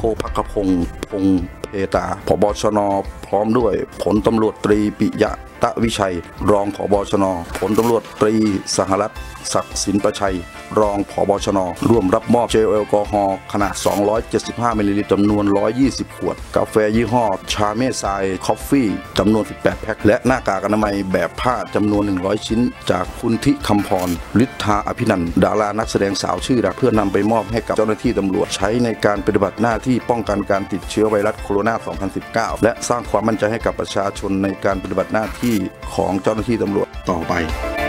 ทภักพงศ์พงเพตาผบชน.พร้อมด้วยพลตำรวจตรีปิยะตะวิชัยรองผบชน.พลตำรวจตรีสหรัฐศักดิ์สินประชัยรองผบชน.ร่วมรับมอบเจลแอลกอฮอล์ขนาด275มิลลิลิตรจำนวน120ขวดกาแฟยี่ห้อชาเมซายคอฟฟี่จำนวน18แพ็คและหน้ากากอนามัยแบบผ้าจำนวน100ชิ้นจากคุณทิคำพรฤทธาอภินันท์ดารานักแสดงสาวชื่อดังเพื่อนำไปมอบให้กับเจ้าหน้าที่ตำรวจใช้ในการปฏิบัติหน้าที่ป้องกันการติดเชื้อไวรัสโคโรนา 2019 และสร้างความมั่นใจให้กับประชาชนในการปฏิบัติหน้าที่ของเจ้าหน้าที่ตำรวจต่อไป